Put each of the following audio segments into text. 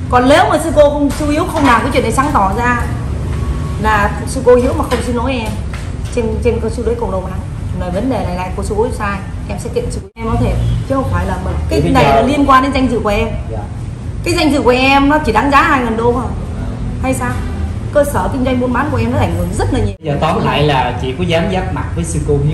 Còn nếu mà sư Hiếu không làm cái chuyện này sáng tỏ ra là sư cô Hiếu mà không xin lỗi em trên cơ sư đấy cộng đồng hắn là vấn đề này cô chú sai, em sẽ kiện sư em có thể, chứ không phải là cái này là liên quan đến danh dự của em. Cái danh dự của em nó chỉ đáng giá 2.000 đô thôi hay sao? Cơ sở kinh doanh buôn bán của em nó ảnh hưởng rất là nhiều. Giờ tóm lại là chị có dám giáp mặt với sư cô Hiếu?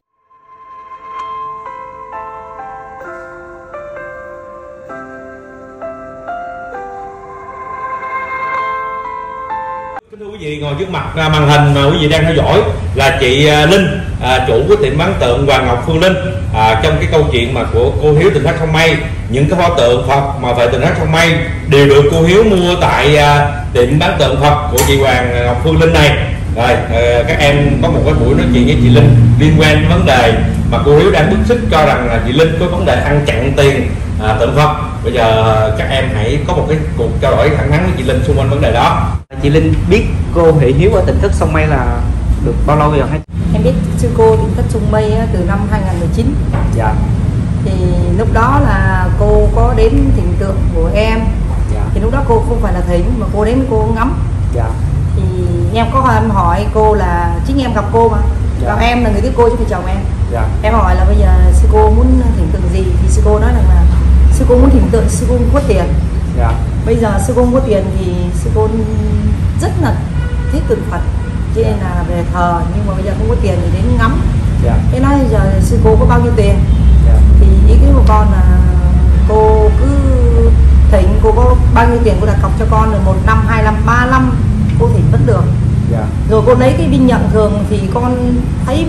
Thưa quý vị, ngồi trước mặt màn hình mà quý vị đang theo dõi là chị Linh, chủ của tiệm bán tượng Hoàng Ngọc Phương Linh. Trong cái câu chuyện mà của cô Hiếu Tỉnh Thất Không May, những cái pho tượng Phật mà về Tỉnh Thất Không May đều được cô Hiếu mua tại tiệm bán tượng Phật của chị Hoàng Ngọc Phương Linh này. Rồi các em có một cái buổi nói chuyện với chị Linh liên quan đến vấn đề mà cô Hiếu đang bức xúc cho rằng là chị Linh có vấn đề ăn chặn tiền tượng Phật. Bây giờ các em hãy có một cái cuộc trao đổi thẳng thắn với chị Linh xung quanh vấn đề đó. Chị Linh biết cô Huệ Hiếu ở Tỉnh Thất Sông Mây là được bao lâu rồi hả? Em biết sư cô Tỉnh Thất Sông Mây từ năm 2019. Dạ. Thì lúc đó là cô có đến thỉnh tượng của em. Dạ. Thì lúc đó cô không phải là thỉnh mà cô đến cô ngắm. Dạ. Thì em có hỏi cô là chính em gặp cô mà. Dạ. Gặp em là người thứ cô chứ phải chồng em. Dạ. Em hỏi là bây giờ sư cô muốn thỉnh tượng gì thì sư cô nói rằng là sư cô muốn thỉnh tượng, sư cô không có tiền. Dạ. Bây giờ sư cô không có tiền thì sư cô rất là thích tượng Phật cho nên là về thờ, nhưng mà bây giờ không có tiền thì đến ngắm. Dạ. Thế nói giờ sư cô có bao nhiêu tiền? Dạ. Thì ý kiến của con là cô cứ thỉnh, cô có bao nhiêu tiền cô đặt cọc cho con rồi 1 năm, 2 năm, 3 năm cô thỉnh vẫn được. Dạ. Rồi cô lấy cái binh nhận thường thì con thấy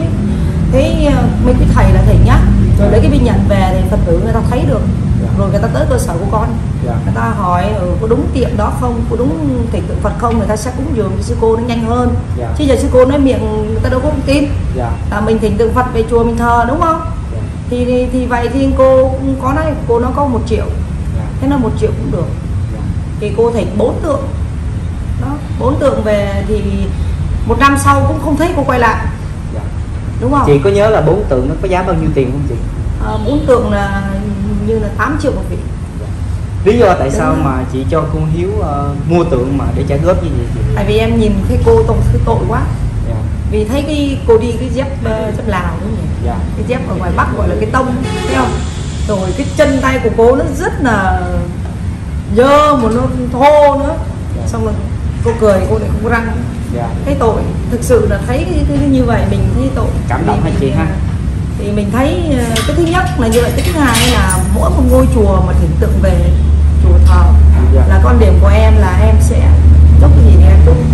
mấy cái thầy là thỉnh nhá, rồi lấy cái binh nhận về thì Phật tử người ta thấy được. Rồi người ta tới cơ sở của con, người ta hỏi có đúng tiệm đó không, có đúng thỉnh tượng Phật không, người ta sẽ cúng dường cho sư cô nó nhanh hơn. Chứ giờ sư cô nói miệng người ta đâu có tin. Mình thỉnh tượng Phật về chùa mình thờ đúng không? Thì vậy thì cô có nói cô nó có 1 triệu, thế là 1 triệu cũng được. Thì cô thỉnh 4 tượng đó, 4 tượng về thì 1 năm sau cũng không thấy cô quay lại. Đúng không? Chị có nhớ là 4 tượng nó có giá bao nhiêu tiền không chị? 4 tượng là như là 8 triệu một vị. Lý do tại sao mà chị cho cô Hiếu mua tượng mà để trả góp như vậy chị? Tại vì em nhìn thấy cô tội quá. Vì thấy cô đi cái dép Lào đúng không nhỉ? Cái dép ở ngoài Bắc gọi là cái tông, thấy không? Rồi cái chân tay của cô nó rất là dơ mà nó thô nữa. Xong rồi cô cười, cô lại không có răng. Thấy tội, thực sự là thấy cái như vậy mình thấy tội. Cảm động hả chị ha? Thì mình thấy cái thứ nhất là như vậy, cái thứ hai là mỗi một ngôi chùa mà thỉnh tượng về chùa thờ là con điểm của em là em sẽ chúc cái gì thì em chúc.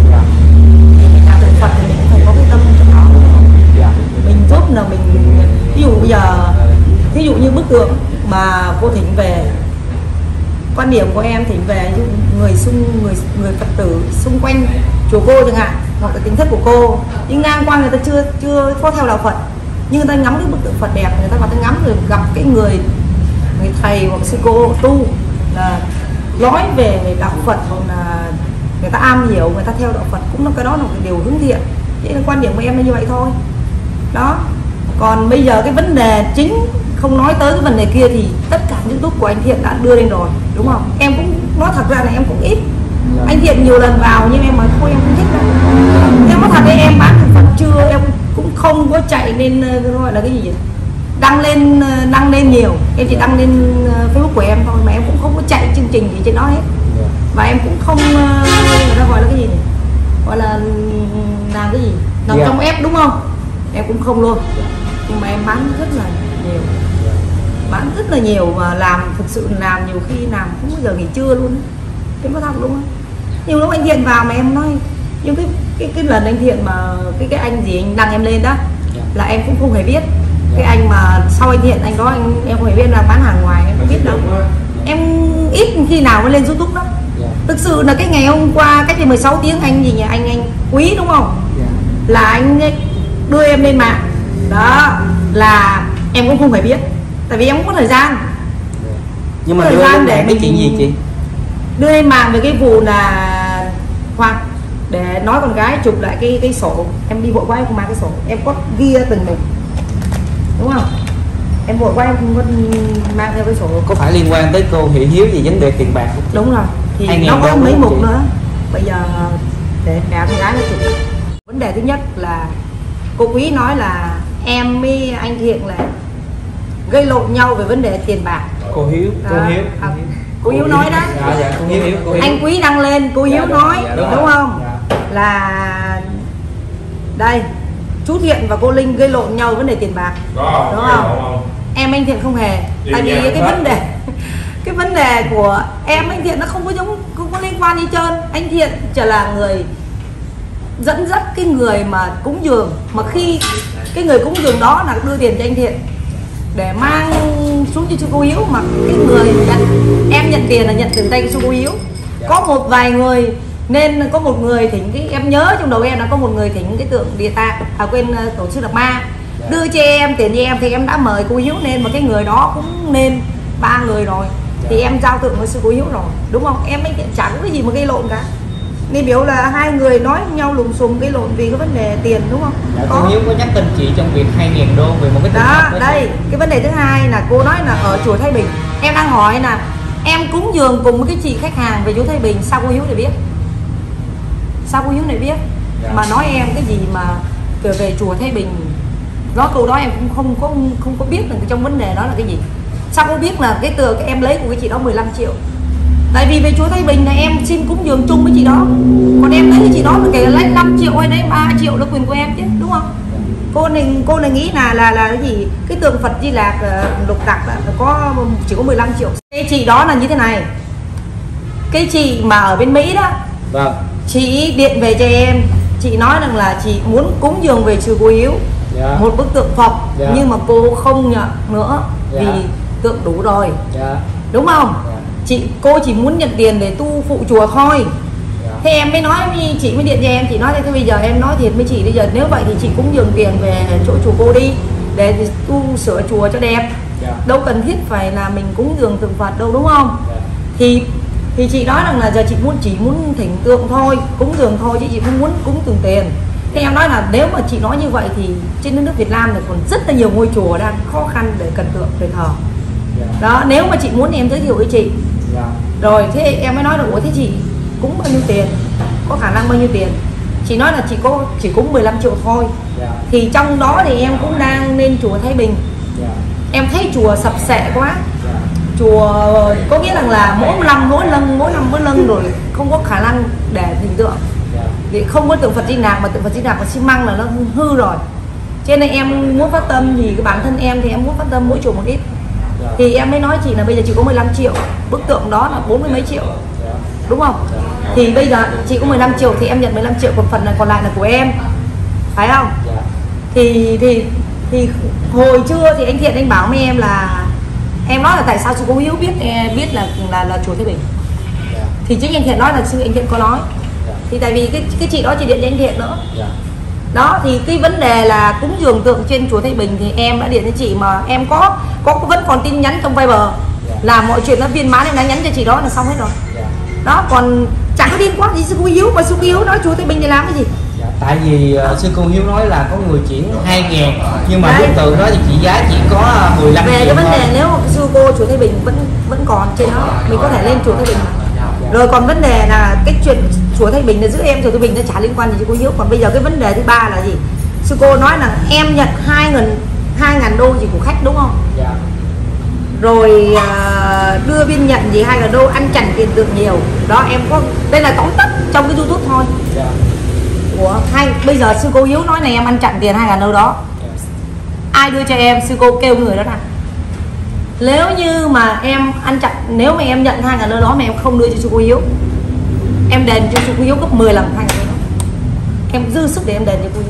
Mình làm tượng Phật thì mình cũng phải có cái tâm trong đó. Mình chúc là mình, ví dụ bây giờ ví dụ như bức tượng mà cô thỉnh về, quan điểm của em thỉnh về người Phật tử xung quanh chùa cô chẳng hạn, hoặc là tính thất của cô đi ngang qua, người ta chưa có theo đạo Phật nhưng người ta ngắm cái bức tượng Phật đẹp, người ta vào ta ngắm rồi gặp cái người thầy hoặc sư cô tu là nói về đạo Phật, hoặc là người ta am hiểu, người ta theo đạo Phật, cũng là cái đó là một điều hướng thiện. Thế là quan điểm của em là như vậy thôi đó. Còn bây giờ cái vấn đề chính không nói tới cái vấn đề kia thì tất cả những YouTube của anh Thiện đã đưa lên rồi đúng không? Em cũng nói thật ra là em cũng ít. Anh Thiện nhiều lần vào nhưng em mà thôi em không thích đâu. Em nói thật đấy, em bán thực phẩm chưa, em cũng không có chạy lên gọi là cái gì vậy? Đăng lên nhiều, em chỉ đăng lên Facebook của em thôi, mà em cũng không có chạy chương trình gì trên đó hết. Và em cũng không người ta gọi là cái gì này? Gọi là làm cái gì? Nằm trong ép đúng không? Em cũng không luôn. Nhưng mà em bán rất là nhiều, bán rất là nhiều và làm thực sự làm nhiều khi làm không bao giờ nghỉ trưa luôn. Em có thật luôn. Nhiều lúc anh Thiện vào mà em nói, nhưng cái lần anh Thiện mà cái anh gì anh đăng em lên đó là em cũng không hề biết. Cái anh mà sau anh Thiện anh đó em không hề biết là bán hàng ngoài, em không biết đâu. Em ít khi nào mới lên YouTube đó. Thực sự là cái ngày hôm qua cách đây 16 tiếng anh gì nhỉ, anh Quý đúng không? Là anh đưa em lên mạng đó, là em cũng không phải biết, tại vì em không có thời gian. Nhưng mà đưa lên mạng cái chuyện gì chị? Đưa lên mạng về cái vụ là khoan để nói con gái chụp lại cái sổ, em đi vội quá em không mang cái sổ, em có ghi từng mục đúng không? Em vội quá em không có mang theo cái sổ. Có phải liên quan tới cô Huệ Hiếu gì vấn đề tiền bạc không? Đúng rồi, thì 2.000 nó có đô mấy đúng mục không chị? nữa. Bây giờ để cả con gái nó chụp. Vấn đề thứ nhất là cô Quý nói là em với anh Thiện là gây lộn nhau về vấn đề tiền bạc. Cô Hiếu, cô Đó. Hiếu. Cô Hiếu nói đó. Dạ, cô Hiếu, cô Hiếu. Anh Quý đăng lên, cô Hiếu Dạ, nói dạ, đúng không? Dạ. Là đây chú Thiện và cô Linh gây lộn nhau vấn đề tiền bạc, đúng không? Em anh Thiện không hề. Tại vì cái vấn đề của em anh Thiện nó không có liên quan gì trơn. Anh Thiện chỉ là người dẫn dắt cái người mà cúng dường, mà khi cái người cúng dường đó là đưa tiền cho anh Thiện để mang xuống cho cô Hiếu, mà cái người em nhận tiền là nhận từ tay của cô Hiếu. Có một vài người, nên có một người thỉnh cái, em nhớ trong đầu em là có một người thỉnh cái tượng Địa Tạng, quên, tổ sư Đạt Ma đưa cho em tiền cho em, thì em đã mời cô Hiếu lên, mà cái người đó cũng nên 3 người rồi, thì em giao tượng với sư cô Hiếu rồi, đúng không? Em ấy chẳng có cái gì mà gây lộn cả. Nên biểu là hai người nói nhau lùm xùm gây lộn vì cái vấn đề tiền, đúng không? Dạ, cô Hiếu có nhắc tên chị trong việc 2.000 đô về một cái trường đó hợp đây. Cái vấn đề thứ hai là cô nói là ở chùa Thái Bình, em đang hỏi là em cúng dường cùng với cái chị khách hàng về chùa Thái Bình, sao cô Hiếu lại biết? Sao cô Hiếu lại biết? Dạ. Mà nói em cái gì mà về chùa Thái Bình, đó câu đó em cũng không có biết là trong vấn đề đó là cái gì. Sao cô biết là cái tờ em lấy của cái chị đó 15 triệu? Tại vì về chùa Thái Bình là em xin cúng dường chung với chị đó, còn em lấy cái chị đó là kể lấy 5 triệu hay đấy 3 triệu là quyền của em chứ, đúng không? Cô này nghĩ là cái gì, cái tượng Phật Di Lạc Lục Tặc là chỉ có 15 triệu. Cái chị đó là như thế này, cái chị mà ở bên Mỹ đó, vâng, chị điện về cho em, chị nói rằng là chị muốn cúng dường về sư cô Hiếu, dạ, một bức tượng Phật, dạ, nhưng mà cô không nhận nữa, dạ, vì tượng đủ rồi, dạ, đúng không? Dạ. Cô chỉ muốn nhận tiền để tu phụ chùa thôi. Dạ. Thế em mới nói với chị, mới điện cho em, chị nói thế bây giờ em nói thiệt với chị, bây giờ nếu vậy thì chị cũng dường tiền về chỗ chùa cô đi để tu sửa chùa cho đẹp. Dạ. Đâu cần thiết phải là mình cúng dường tượng Phật đâu, đúng không? Dạ. Thì chị nói rằng là giờ chị chỉ muốn thỉnh tượng thôi, cúng dường thôi, chứ chị không muốn cúng dường tiền. Thế em nói là nếu mà chị nói như vậy thì trên đất nước Việt Nam này còn rất là nhiều ngôi chùa đang khó khăn để cần tượng để thờ. Đó, nếu mà chị muốn thì em giới thiệu với chị. Rồi thế em mới nói là ủa thế chị cúng bao nhiêu tiền, có khả năng bao nhiêu tiền? Chị nói là chỉ cúng 15 triệu thôi. Thì trong đó thì em cũng đang lên chùa Thái Bình. Em thấy chùa sập sệ quá. Chùa có nghĩa rằng là mỗi lần rồi không có khả năng để hình tượng, thì không có tượng Phật Di Lạc, mà tượng Phật Di Lạc và xi măng là nó hư rồi. Cho nên em muốn phát tâm, thì cái bản thân em thì em muốn phát tâm mỗi chùa một ít. Thì em mới nói chị là bây giờ chị có 15 triệu, bức tượng đó là 40 mấy triệu, đúng không? Thì bây giờ chị có 15 triệu thì em nhận 15 triệu, còn phần này còn lại là của em, phải không? Thì hồi trưa thì anh Thiện anh bảo với em là, em nói là tại sao sư cô Hiếu biết là chùa Thái Bình. Thì chính anh Thiện nói là sư anh Thiện có nói. Thì tại vì cái chị đó chị điện cho anh Thiện nữa. Đó, thì cái vấn đề là cúng dường tượng trên chùa Thái Bình thì em đã điện cho chị, mà em có vẫn còn tin nhắn trong Viber là mọi chuyện nó viên mãn, em đã nhắn cho chị đó là xong hết rồi. Đó, còn chẳng có liên quan gì sư cô Hiếu, mà sư cô Hiếu nói chùa Thái Bình để làm cái gì? Tại vì sư cô Hiếu nói là có người chuyển 2.000, nhưng mà bức tượng đó thì trị giá chỉ có 15 về triệu. Cái vấn đề nếu mà sư cô chùa Thái Bình vẫn còn trên đó, mình có thể lên chùa Thái Bình mà. Rồi còn vấn đề là cái chuyện chùa Thái Bình là giữ em chùa Thái Bình nó chả liên quan gì cho cô Hiếu. Còn bây giờ cái vấn đề thứ ba là gì? Sư cô nói là em nhận 2.000 đô gì của khách, đúng không? Dạ. Rồi đưa biên nhận gì 2.000 đô, ăn chặn tiền tượng nhiều. Đó, em có, đây là tóm tắt trong cái YouTube thôi. Dạ. Bây giờ sư cô Hiếu nói này em ăn chặn tiền 2.000 đô đó. Ai đưa cho em? Sư cô kêu người đó nào. Nếu như mà em ăn chặn, nếu mà em nhận 2.000 đô đó mà em không đưa cho sư cô Hiếu, em đền cho sư cô Hiếu gấp 10 lần 2.000 đô đó. Em dư sức để em đền cho cô Hiếu.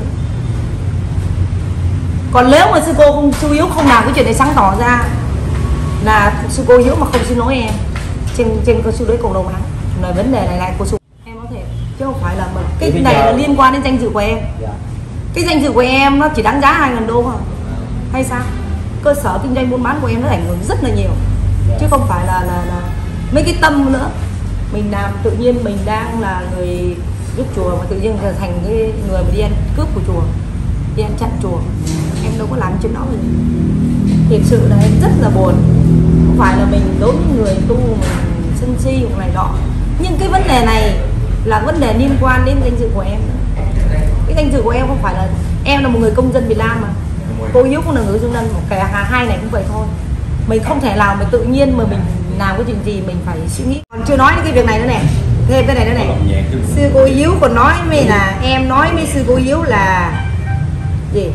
Còn nếu mà sư Hiếu không làm cái chuyện này sáng tỏ ra là sư cô Hiếu mà không xin lỗi em trên con sư đấy cộng đồng lắm. Nói vấn đề này của sư em có thể, chứ không phải là cái này là liên quan đến danh dự của em. Cái danh dự của em nó chỉ đáng giá 2.000 đô thôi hay sao? Cơ sở kinh doanh buôn bán của em nó ảnh hưởng rất là nhiều, chứ không phải là mấy cái tâm nữa. Mình làm tự nhiên mình đang là người giúp chùa mà tự nhiên thành cái người mà đi ăn cướp của chùa, đi ăn chặn chùa. Em đâu có làm chuyện đó gì. Thiệt sự là em rất là buồn. Không phải là mình đối với người tu mình sân si hoặc này nọ, Nhưng cái vấn đề này là vấn đề liên quan đến danh dự của em. Cái danh dự của em không phải là em là một người công dân Việt Nam mà cô Hiếu cũng là người công dân, cả hai này cũng vậy thôi. Mình không thể nào mà tự nhiên mà mình làm cái chuyện gì mình phải suy nghĩ. Còn chưa nói đến cái việc này nữa này, thêm cái này nữa này. Sư cô Hiếu còn nói với là em nói với sư cô Hiếu là gì?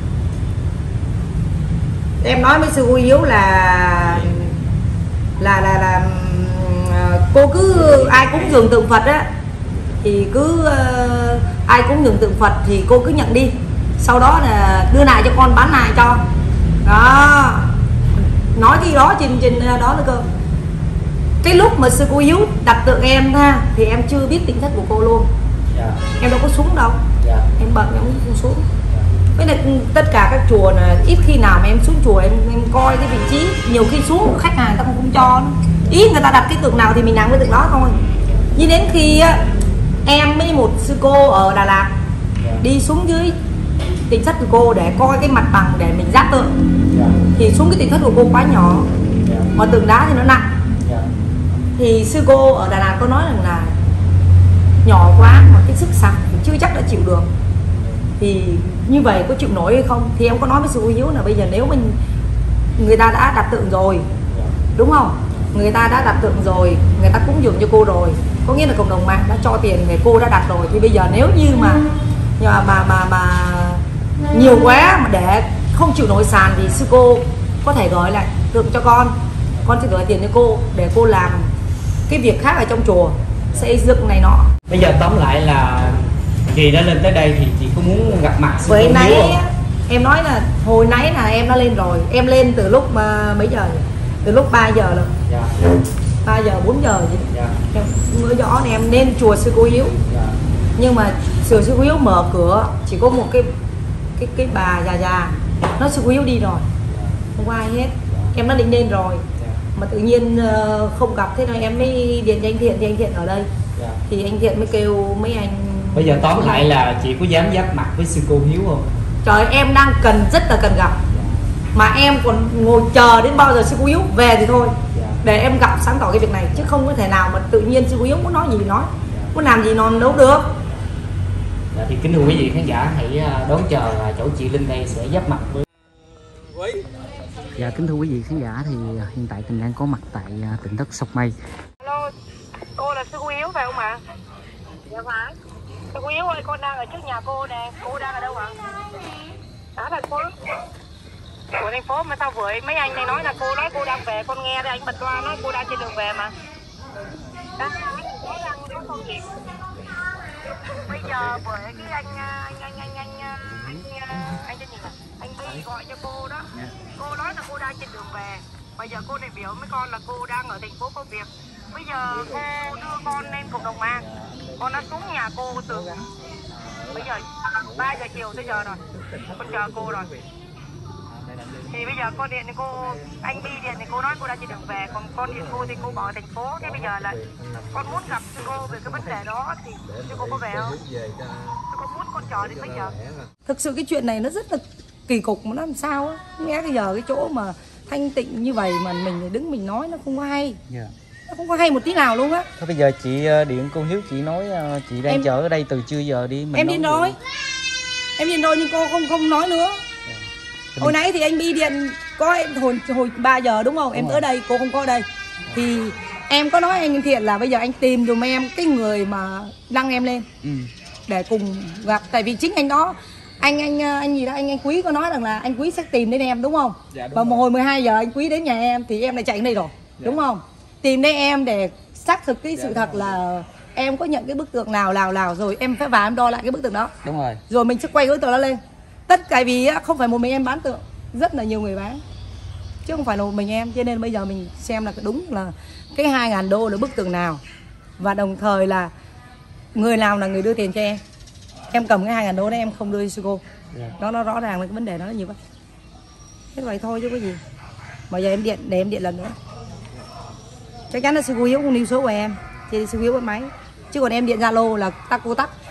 Em nói với sư cô Hiếu là cô cứ ai cúng dường tượng Phật á thì cứ ai cúng dường tượng Phật thì cô cứ nhận đi, sau đó là đưa lại cho con, bán lại cho đó. Nói cái đó trên đó nữa cơ. Cái lúc mà sư cô Hiếu đặt tượng em ha thì em chưa biết tính chất của cô luôn. Em đâu có xuống đâu. Em bận em không xuống. Với lại tất cả các chùa là ít khi nào mà em xuống chùa em coi cái vị trí, nhiều khi xuống khách hàng ta không cho, ý người ta đặt cái tượng nào thì mình làm cái tượng đó thôi. Nhưng đến khi em với một sư cô ở Đà Lạt đi xuống dưới tỉnh thất của cô để coi cái mặt bằng để mình giác tượng thì xuống cái tỉnh thất của cô quá nhỏ, mà tượng đá thì nó nặng. Thì sư cô ở Đà Lạt có nói rằng là nhỏ quá mà cái sức sạc chưa chắc đã chịu được, thì như vậy có chịu nổi hay không. Thì em có nói với sư cô Hiếu là bây giờ nếu mình người ta đã đặt tượng rồi đúng không, người ta đã đặt tượng rồi, người ta cúng dường cho cô rồi, có nghĩa là cộng đồng mạng đã cho tiền về cô đã đặt rồi, thì bây giờ nếu như mà nhiều quá mà để không chịu nổi sàn thì sư cô có thể gửi lại tượng cho con sẽ gửi tiền cho cô để cô làm cái việc khác ở trong chùa, xây dựng này nọ. Bây giờ tóm lại là chị đã lên tới đây thì chị có muốn gặp mặt sư Vậy cô nãy Hiếu không? em nói là hồi nãy là em đã lên rồi, em lên từ lúc mấy giờ? Từ lúc 3 giờ rồi. 3 giờ 4 giờ gì. Em mới rõ này em lên chùa sư cô Hiếu. Nhưng mà chùa sư cô Hiếu mở cửa chỉ có một cái bà già nó sư cô Hiếu đi rồi, không có ai hết. Em đã định lên rồi mà tự nhiên không gặp, thế nên em mới điện cho anh Thiện, thì anh Thiện ở đây thì anh Thiện mới kêu mấy anh. Bây giờ tóm lại là chị có dám giáp mặt với sư cô Hiếu không? Trời, em đang rất là cần gặp, mà em còn ngồi chờ đến bao giờ sư cô Hiếu về thì thôi để em gặp sáng tỏ cái việc này, chứ không có thể nào mà tự nhiên sư cô Hiếu muốn nói gì thì nói, muốn làm gì nó đâu được. Thì kính thưa quý vị khán giả, hãy đón chờ chỗ chị Linh đây sẽ giáp mặt với. Dạ kính thưa quý vị khán giả, thì hiện tại mình đang có mặt tại tỉnh thất Sóc Mây. Hello, cô là sư cô Hiếu phải không ạ? Dạ phải. Sư cô Hiếu ơi, con đang ở trước nhà cô nè, cô đang ở đâu ạ? Ở thành phố. Của thành phố mà sao vừa mấy anh này nói là cô nói cô đang về, con nghe đây anh bật loa nói cô đang trên đường về mà. Đang nói con gì? Bây giờ bởi cái anh tên gì nhỉ? Anh Bi gọi cho cô đó. Cô nói là cô đang trên đường về. Bây giờ cô này biểu với con là cô đang ở thành phố có việc. Bây giờ cô đưa con lên cộng đồng mạng. Con đã xuống nhà cô từ bây giờ 3 giờ chiều tới giờ rồi. Con chờ cô rồi. Thì bây giờ con điện thì cô, anh Bi điện thì cô nói cô đã trên đường về, còn con điện cô thì cô bỏ thành phố. Thế bây giờ là con muốn gặp sư cô về cái vấn đề đó thì sư cô có về không? Sư cô muốn con chờ đến bây giờ. Thực sự cái chuyện này nó rất là kỳ cục, mà nó làm sao á. Nghe bây giờ cái chỗ mà thanh tịnh như vậy mà mình đứng mình nói nó không có hay. Nó không có hay một tí nào luôn á. Thôi bây giờ chị điện cô Hiếu, chị nói chị đang chờ ở đây từ trưa giờ đi. Em đi rồi. Em đi rồi nhưng cô không nói nữa. Hồi nãy thì anh Bi điện có hồi 3 giờ đúng không? Em ở đây, cô không có ở đây. Thì em có nói anh Thiện là bây giờ anh tìm dùm em cái người mà đăng em lên để cùng gặp. Tại vì chính anh đó, anh gì đó, anh Quý có nói rằng là anh Quý sẽ tìm đến em đúng không? Dạ, đúng. Và một hồi 12 giờ anh Quý đến nhà em thì em lại chạy đến đây rồi, đúng không? Tìm đến em để xác thực cái sự thật là em có nhận cái bức tượng nào rồi em phải vào em đo lại cái bức tượng đó. Đúng rồi. Rồi mình sẽ quay cái bức tượng đó lên. Tất cả vì không phải một mình em bán tượng, rất là nhiều người bán, chứ không phải là một mình em. Cho nên bây giờ mình xem là đúng là cái 2.000 đô là bức tượng nào, và đồng thời là người nào là người đưa tiền cho em. Em cầm cái 2.000 đô đó em không đưa cho sư cô. Đó, nó rõ ràng là cái vấn đề đó là như vậy. Thế vậy thôi chứ có gì. Mà giờ em điện, để em điện lần nữa. Chắc chắn là sư cô Hiếu không lưu số của em, thì sư cô Hiếu bắt máy. Chứ còn em điện Zalo là cô tắt.